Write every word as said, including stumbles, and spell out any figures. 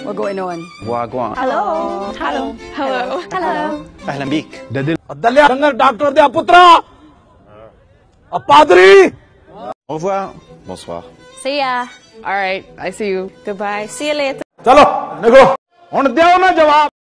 We're going on. Wagwan. Hello. Hello. Hello. Hello. أهلا بيك. الدليل دكتور دي putra. Padri. Au revoir. Bonsoir. See ya. All right. I see you. Goodbye. See you later. चलो निकलो। हुन दियो ना जवाब।